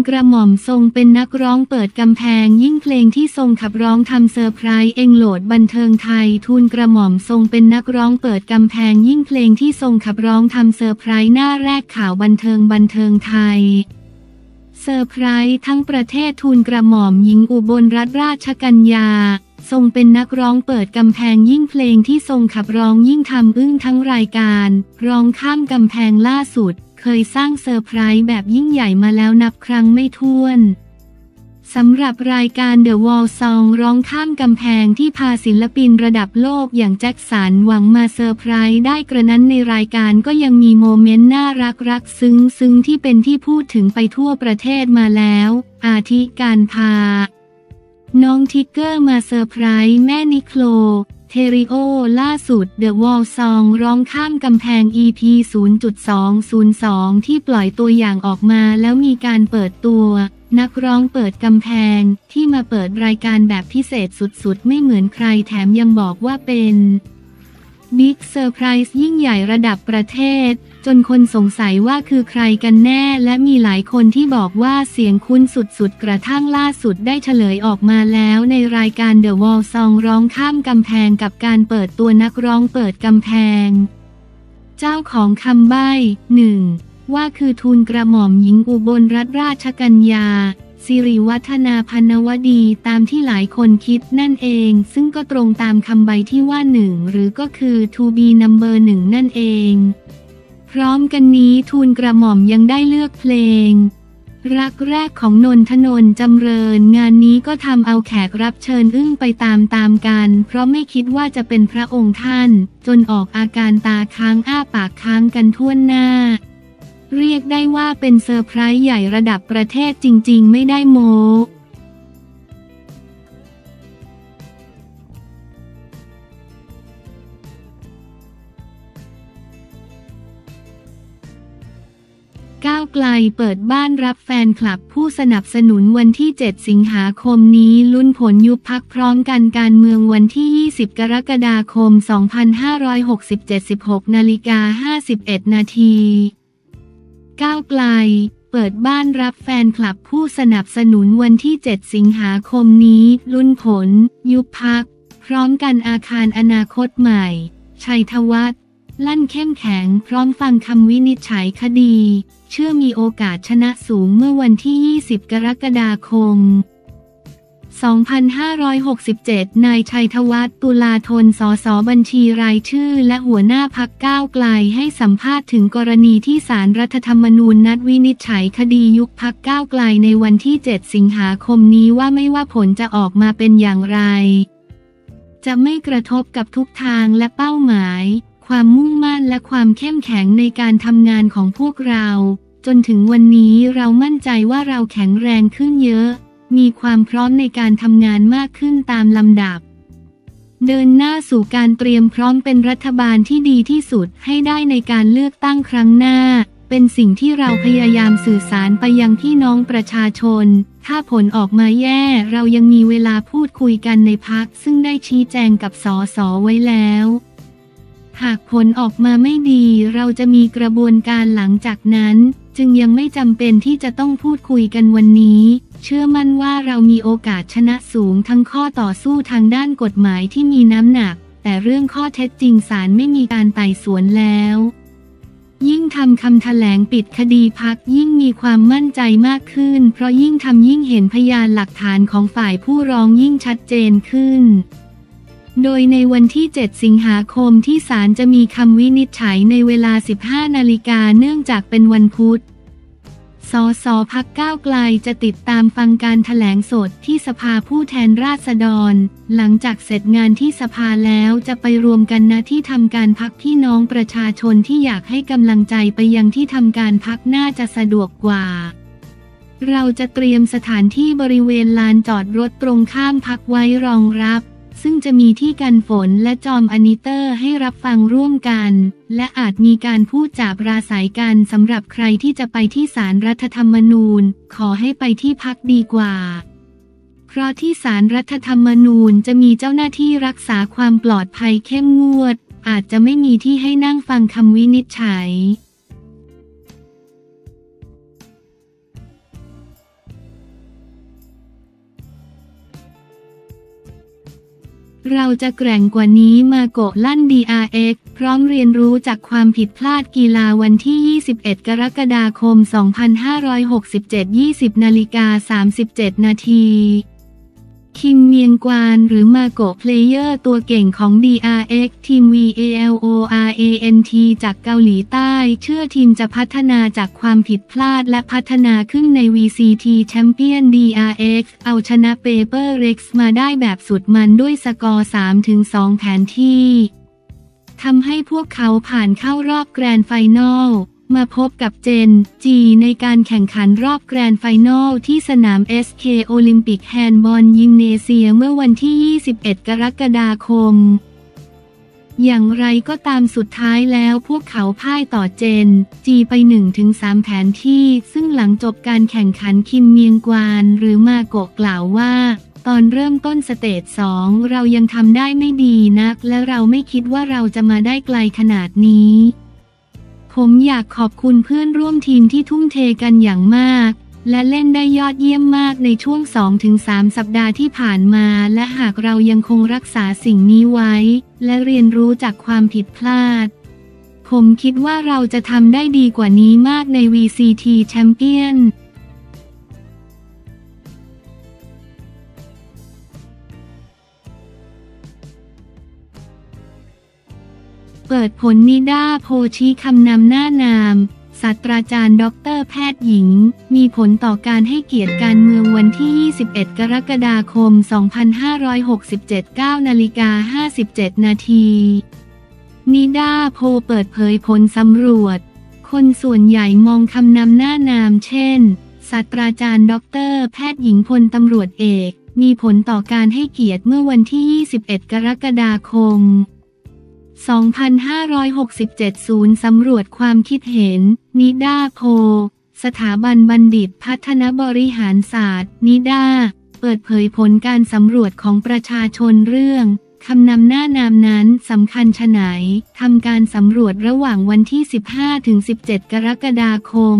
กระหม่อมทรงเป็นนักร้องเปิดกำแพงยิ่งเพลงที่ทรงขับร้องทำเซอร์ไพรส์เองโหลดบันเทิงไทยทูลกระหม่อมทรงเป็นนักร้องเปิดกำแพงยิ่งเพลงที่ทรงขับร้องทำเซอร์ไพรส์หน้าแรกข่าวบันเทิงไทยเซอร์ไพรส์ทั้งประเทศทูลกระหม่อมหญิงอุบลรัตนราชกัญญาทรงเป็นนักร้องเปิดกำแพงยิ่งเพลงที่ทรงขับร้องยิ่งทำอึ้งทั้งรายการร้องข้ามกำแพงล่าสุดเคยสร้างเซอร์ไพรส์แบบยิ่งใหญ่มาแล้วนับครั้งไม่ถ้วนสำหรับรายการ The Wall Song ร้องข้ามกำแพงที่พาศิลปินระดับโลกอย่างแจ็คสันหวังมาเซอร์ไพรส์ได้กระนั้นในรายการก็ยังมีโมเมนต์น่ารักซึ้งที่เป็นที่พูดถึงไปทั่วประเทศมาแล้วอาทิการพาน้องทิกเกอร์มาเซอร์ไพรส์แม่นิโคลเทริโอล่าสุด The Wall Song ร้องข้ามกำแพง EP 0.202 ที่ปล่อยตัวอย่างออกมาแล้วมีการเปิดตัวนักร้องเปิดกำแพงที่มาเปิดรายการแบบพิเศษสุดๆไม่เหมือนใครแถมยังบอกว่าเป็นบิ๊กเซอร์ไพรส์ยิ่งใหญ่ระดับประเทศจนคนสงสัยว่าคือใครกันแน่และมีหลายคนที่บอกว่าเสียงคุ้นสุดๆกระทั่งล่าสุดได้เฉลยออกมาแล้วในรายการ The Wall Song ร้องข้ามกำแพงกับการเปิดตัวนักร้องเปิดกำแพงเจ้าของคำใบ้ 1. ว่าคือทูลกระหม่อมหญิงอุบลรัตนราชกัญญาสิริวัฒนาพนวดีตามที่หลายคนคิดนั่นเองซึ่งก็ตรงตามคำใบ้ที่ว่า1หรือก็คือ To be number 1นั่นเองพร้อมกันนี้ทูลกระหม่อมยังได้เลือกเพลงรักแรกของนนทนนท์จำเริญงานนี้ก็ทำเอาแขกรับเชิญอึ้งไปตามกันเพราะไม่คิดว่าจะเป็นพระองค์ท่านจนออกอาการตาค้างอ้าปากค้างกันทั่วหน้าเรียกได้ว่าเป็นเซอร์ไพรส์ใหญ่ระดับประเทศจริงๆไม่ได้โม้ก้าวไกลเปิดบ้านรับแฟนคลับผู้สนับสนุนวันที่ 7 สิงหาคมนี้ลุ้นผลยุบพรรคพร้อมกันการเมืองวันที่ 20 กรกฎาคม 2567 16:51 นาทีก้าวไกลเปิดบ้านรับแฟนคลับผู้สนับสนุนวันที่ 7 สิงหาคมนี้ลุ้นผลยุบพรรคพร้อมกันอาคารอนาคตใหม่ชัยธวัฒน์ลั่นเข้มแข็งพร้อมฟังคำวินิจฉัยคดีเชื่อมีโอกาสชนะสูงเมื่อวันที่ 20 กรกฎาคม 2567 นายชัยธวัฒน์ตุลาธน สส.บัญชีรายชื่อและหัวหน้าพรรคก้าวไกลให้สัมภาษณ์ถึงกรณีที่ศาลรัฐธรรมนูญนัดวินิจฉัยคดียุบพรรคก้าวไกลในวันที่ 7 สิงหาคมนี้ว่าไม่ว่าผลจะออกมาเป็นอย่างไรจะไม่กระทบกับทุกทางและเป้าหมายความมุ่งมั่นและความเข้มแข็งในการทำงานของพวกเราจนถึงวันนี้เรามั่นใจว่าเราแข็งแรงขึ้นเยอะมีความพร้อมในการทำงานมากขึ้นตามลำดับเดินหน้าสู่การเตรียมพร้อมเป็นรัฐบาลที่ดีที่สุดให้ได้ในการเลือกตั้งครั้งหน้าเป็นสิ่งที่เราพยายามสื่อสารไปยังพี่น้องประชาชนถ้าผลออกมาแย่เรายังมีเวลาพูดคุยกันในพรรคซึ่งได้ชี้แจงกับสส.ไว้แล้วหากผลออกมาไม่ดีเราจะมีกระบวนการหลังจากนั้นจึงยังไม่จำเป็นที่จะต้องพูดคุยกันวันนี้เชื่อมั่นว่าเรามีโอกาสชนะสูงทั้งข้อต่อสู้ทางด้านกฎหมายที่มีน้ำหนักแต่เรื่องข้อเท็จจริงศาลไม่มีการไต่สวนแล้วยิ่งทำคำแถลงปิดคดีพรรคยิ่งมีความมั่นใจมากขึ้นเพราะยิ่งทำยิ่งเห็นพยานหลักฐานของฝ่ายผู้ร้องยิ่งชัดเจนขึ้นโดยในวันที่ 7 สิงหาคมที่ศาลจะมีคำวินิจฉัยในเวลา 15 นาฬิกาเนื่องจากเป็นวันพุธสส.พรรคก้าวไกลจะติดตามฟังการแถลงสดที่สภาผู้แทนราษฎรหลังจากเสร็จงานที่สภาแล้วจะไปรวมกันณที่ทำการพรรคพี่น้องประชาชนที่อยากให้กำลังใจไปยังที่ทำการพรรคน่าจะสะดวกกว่าเราจะเตรียมสถานที่บริเวณลานจอดรถตรงข้ามพรรคไว้รองรับซึ่งจะมีที่กันฝนและจอมอนิเตอร์ให้รับฟังร่วมกันและอาจมีการพูดจาปราศัยกันสำหรับใครที่จะไปที่ศาลรัฐธรรมนูญขอให้ไปที่พรรคดีกว่าเพราะที่ศาลรัฐธรรมนูญจะมีเจ้าหน้าที่รักษาความปลอดภัยเข้มงวดอาจจะไม่มีที่ให้นั่งฟังคำวินิจฉัยเราจะแกร่งกว่านี้มาโกะลั่น DRX พร้อมเรียนรู้จากความผิดพลาดกีฬาวันที่ 21 กรกฎาคม 2567 20:37 นาทีคิมเมียงกวานหรือมาโกะเพลเยอร์ตัวเก่งของ DRX ทีม VALORANT จากเกาหลีใต้เชื่อทีมจะพัฒนาจากความผิดพลาดและพัฒนาขึ้นใน VCT Champion DRX เอาชนะ Paper Rex มาได้แบบสุดมันด้วยสกอร์ 3-2 แผนที่ทำให้พวกเขาผ่านเข้ารอบแกรนด์ไฟนอลมาพบกับเจนจีในการแข่งขันรอบแกรนด์ไฟนอลที่สนาม SK โอลิมปิกแฮนด์บอลยิมเนเซียเมื่อวันที่ 21 กรกฎาคมอย่างไรก็ตามสุดท้ายแล้วพวกเขาพ่ายต่อเจนจีไป 1-3 แผนที่ซึ่งหลังจบการแข่งขันคิมเมียงกวานหรือมาโกะกล่าวว่าตอนเริ่มต้นสเตจ 2เรายังทำได้ไม่ดีนักและเราไม่คิดว่าเราจะมาได้ไกลขนาดนี้ผมอยากขอบคุณเพื่อนร่วมทีมที่ทุ่มเทกันอย่างมากและเล่นได้ยอดเยี่ยมมากในช่วง 2-3 สัปดาห์ที่ผ่านมาและหากเรายังคงรักษาสิ่งนี้ไว้และเรียนรู้จากความผิดพลาดผมคิดว่าเราจะทำได้ดีกว่านี้มากใน VCT Championเปิดผลนิดาโพชี้คำนำหน้านามศาสตราจารย์ด็อกเตอร์แพทย์หญิงมีผลต่อการให้เกียรติการเมืองวันที่ 21 กรกฎาคม 2567 9:57 นาทีนิดาโพเปิดเผยผลสำรวจคนส่วนใหญ่มองคำนำหน้านามเช่นศาสตราจารย์ด็อกเตอร์แพทย์หญิงพลตำรวจเอกมีผลต่อการให้เกียรติเมื่อวันที่ 21 กรกฎาคม2567 ศูนย์สำรวจความคิดเห็นนิดาโพสถาบันบัณฑิตพัฒนบริหารศาสตร์นิดาเปิดเผยผลการสำรวจของประชาชนเรื่องคำนำหน้านามนั้นสำคัญไฉนทำการสำรวจระหว่างวันที่ 15-17 กรกฎาคม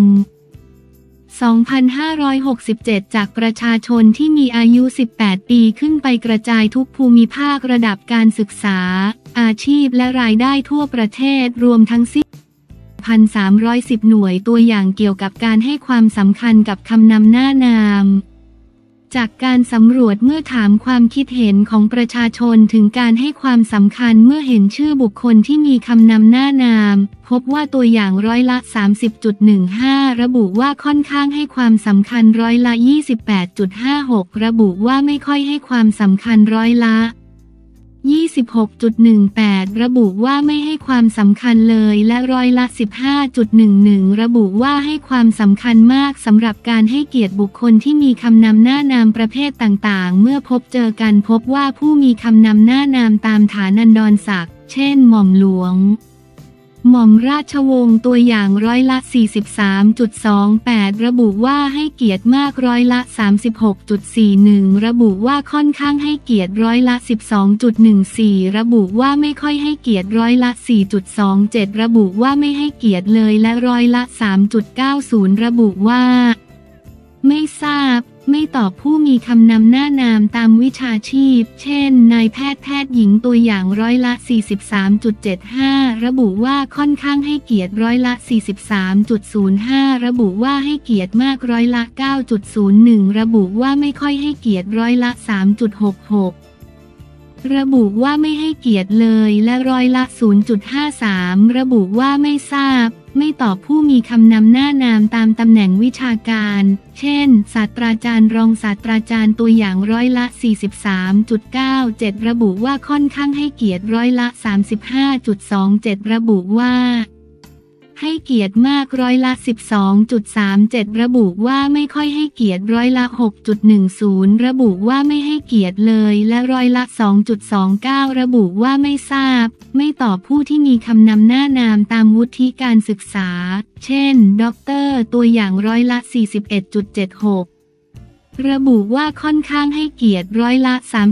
2567 จากประชาชนที่มีอายุ 18 ปีขึ้นไปกระจายทุกภูมิภาคระดับการศึกษาอาชีพและรายได้ทั่วประเทศรวมทั้งสิ้น 1,310 หน่วยตัวอย่างเกี่ยวกับการให้ความสำคัญกับคำนำหน้านามจากการสำรวจเมื่อถามความคิดเห็นของประชาชนถึงการให้ความสำคัญเมื่อเห็นชื่อบุคคลที่มีคำนำหน้านามพบว่าตัวอย่างร้อยละ 30.15 ระบุว่าค่อนข้างให้ความสำคัญร้อยละ 28.56 ระบุว่าไม่ค่อยให้ความสำคัญร้อยละ 26.18 ระบุว่าไม่ให้ความสำคัญเลยและร้อยละ 15.11 ระบุว่าให้ความสำคัญมากสำหรับการให้เกียรติบุคคลที่มีคำนำหน้านามประเภทต่างๆเมื่อพบเจอกันพบว่าผู้มีคำนำหน้านามตามฐานันดรศักดิ์เช่นหม่อมหลวงหม่อมราชวงศ์ตัวอย่างร้อยละ 43.28 ระบุว่าให้เกียรติมากร้อยละ 36.41 ระบุว่าค่อนข้างให้เกียรติร้อยละ 12.14 ระบุว่าไม่ค่อยให้เกียรติร้อยละ 4.27 ระบุว่าไม่ให้เกียรติเลยและร้อยละ 3.90 ระบุว่าไม่ทราบไม่ตอบผู้มีคำนำหน้านามตามวิชาชีพเช่นนายแพทย์หญิงตัวอย่างร้อยละ 43.75 ระบุว่าค่อนข้างให้เกียรติร้อยละ 43.05 ระบุว่าให้เกียรติมากร้อยละ 9.01 ระบุว่าไม่ค่อยให้เกียรติร้อยละ 3.66 ระบุว่าไม่ให้เกียรติเลยและร้อยละ 0.53 ระบุว่าไม่ทราบไม่ตอบผู้มีคำนำหน้านามตามตำแหน่งวิชาการเช่นศาสตราจารย์รองศาสตราจารย์ตัวอย่างร้อยละ 43.97 ระบุว่าค่อนข้างให้เกียรติร้อยละ 35.27 ระบุว่าให้เกียรติมากร้อยละ 12.37 ระบุว่าไม่ค่อยให้เกียรติร้อยละ 6.10 ระบุว่าไม่ให้เกียรติเลยและร้อยละ 2.29 ระบุว่าไม่ทราบไม่ตอบผู้ที่มีคำนำหน้านามตามวุฒิการศึกษาเช่นด็อกเตอร์ตัวอย่างร้อยละ 41.76 ระบุว่าค่อนข้างให้เกียรติร้อยละ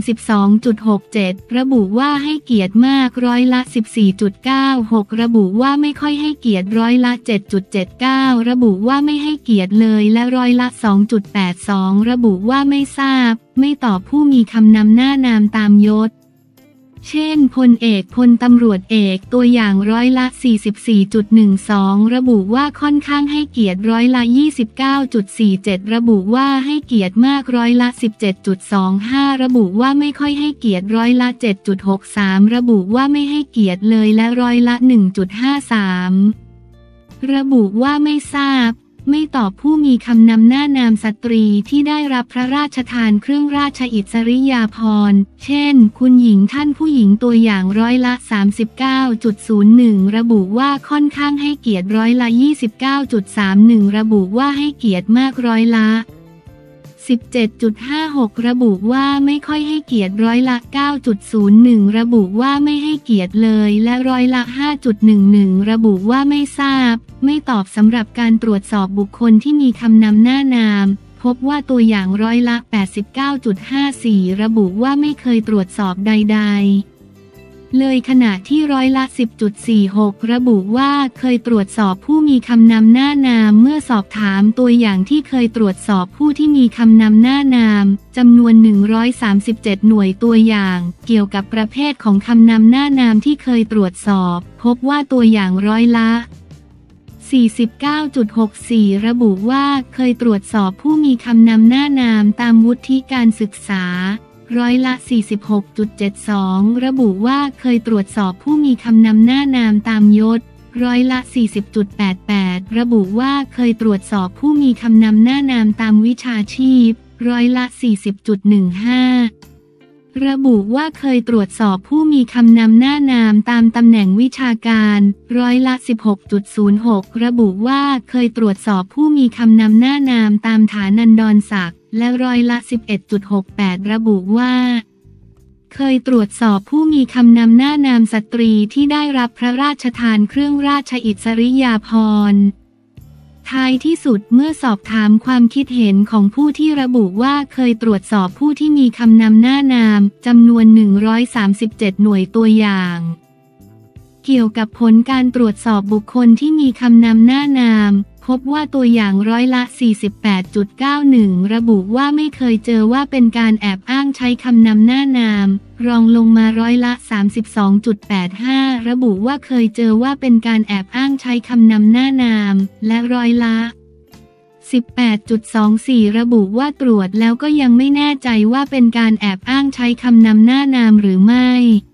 32.67 ระบุว่าให้เกียรติมากร้อยละ 14.96 ระบุว่าไม่ค่อยให้เกียรติร้อยละ 7.79 ระบุว่าไม่ให้เกียรติเลยและร้อยละ 2.82 ระบุว่าไม่ทราบไม่ตอบผู้มีคำนำหน้านามตามยศเช่นพลเอกพลตำรวจเอกตัวอย่างร้อยละ 44.12 ระบุว่าค่อนข้างให้เกียรติร้อยละ 29.47 ระบุว่าให้เกียรติมากร้อยละ 17.25 ระบุว่าไม่ค่อยให้เกียรติร้อยละ 7.63 ระบุว่าไม่ให้เกียรติเลยและร้อยละ 1.53 ระบุว่าไม่ทราบไม่ตอบผู้มีคำนำหน้านามสตรีที่ได้รับพระราชทานเครื่องราชอิสริยาภรณ์เช่นคุณหญิงท่านผู้หญิงตัวอย่างร้อยละ 39.01 ระบุว่าค่อนข้างให้เกียรติร้อยละ 29.31 ระบุว่าให้เกียรติมากร้อยละ 17.56 ระบุว่าไม่ค่อยให้เกียรติร้อยละ 9.01 ระบุว่าไม่ให้เกียรติเลยและร้อยละ 5.11 ระบุว่าไม่ทราบไม่ตอบสำหรับการตรวจสอบบุคคลที่มีคำนำหน้านามพบว่าตัวอย่างร้อยละ 89.54 ระบุว่าไม่เคยตรวจสอบใดๆเลยขณะที่ร้อยละ 10.46 ระบุว่าเคยตรวจสอบผู้มีคำนำหน้านามเมื่อสอบถามตัวอย่างที่เคยตรวจสอบผู้ที่มีคำนำหน้านามจำนวน137หน่วยตัวอย่างเกี่ยวกับประเภทของคำนำหน้านามที่เคยตรวจสอบพบว่าตัวอย่างร้อยละ 49.64 ระบุว่าเคยตรวจสอบผู้มีคำนำหน้านามตามวุฒิการศึกษาร้อยละ 46.72 ระบุว่าเคยตรวจสอบผู้มีคำนำหน้านามตามยศร้อยละ 40.88 ระบุว่าเคยตรวจสอบผู้มีคำนำหน้านามตามวิชาชีพร้อยละ 40.15 ระบุว่าเคยตรวจสอบผู้มีคำนำหน้านามตามตำแหน่งวิชาการร้อยละ 16.06 ระบุว่าเคยตรวจสอบผู้มีคำนำหน้านามตามฐานันดรศักดิ์และร้อยละ 11.68 ระบุว่าเคยตรวจสอบผู้มีคำนำหน้านามสตรีที่ได้รับพระราชทานเครื่องราชอิสริยาภรณ์ท้ายที่สุดเมื่อสอบถามความคิดเห็นของผู้ที่ระบุว่าเคยตรวจสอบผู้ที่มีคำนำหน้านามจำนวน137หน่วยตัวอย่างเกี่ยวกับผลการตรวจสอบบุคคลที่มีคำนำหน้านามพบว่าตัวอย่างร้อยละ 48.91 ระบุว่าไม่เคยเจอว่าเป็นการแอบอ้างใช้คำนำหน้านามรองลงมาร้อยละ 32.85 ระบุว่าเคยเจอว่าเป็นการแอบอ้างใช้คำนำหน้านามและร้อยละ 18.24 ระบุว่าตรวจแล้วก็ยังไม่แน่ใจว่าเป็นการแอบอ้างใช้คำนำหน้านามหรือไม่